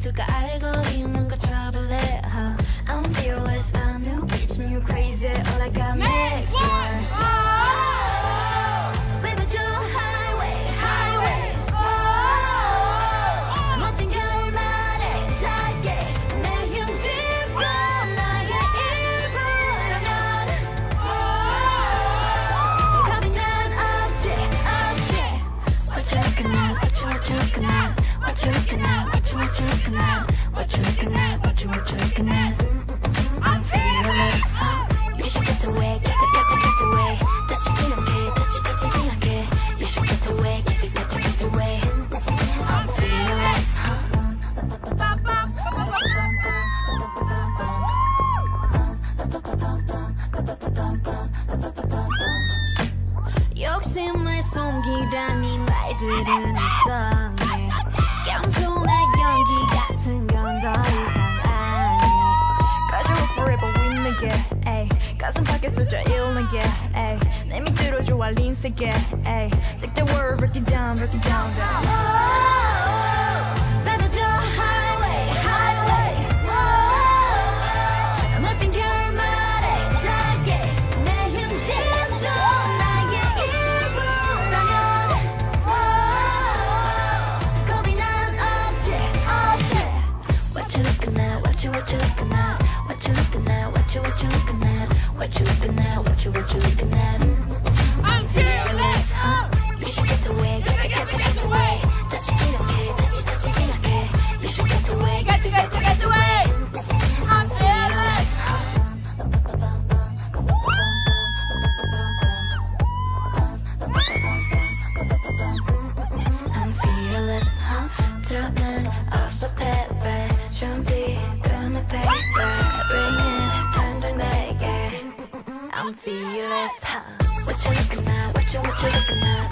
모두가 알고 있는 거 trouble. I'm fearless, a new bitch, new crazy. All I got next one. Baby, to highway, highway. 멋진 결말에 닿게 내 흉집도 나의 일부라면 겁이 난 없지, 없지. What you looking at, what you looking at, what you looking at, what you looking at, what you looking at, what you looking at. I'm fearless. You should get away, get away. 다치지 않게, 다치지 않게. You should get away, get away. I'm fearless. 욕심을 숨기라니 말들은 이상해. 겸손의 연기 같은 건 더 이상 아니. 가져와 forever with 게 가슴 밖에서 자유는 게 내 밑으로 좋아 린세게 Take the world, break it down, down. Baby, 저 highway, highway. 멋진 결말에 닿게 내 흉집도 나의 일부라면 겁이 난 없지, 없지. What you looking at, what you looking at, what you looking at, what you looking at, what you looking at, what you looking at. I'm fearless. You should get away, get away. 다치지 않게, 다치지 않게. You should get away, get away. I'm fearless. I'm fearless. 저는 없어 패배. 준비되는 paper. Bring it, 당장 내게. I'm fearless. What you looking at? What you looking at?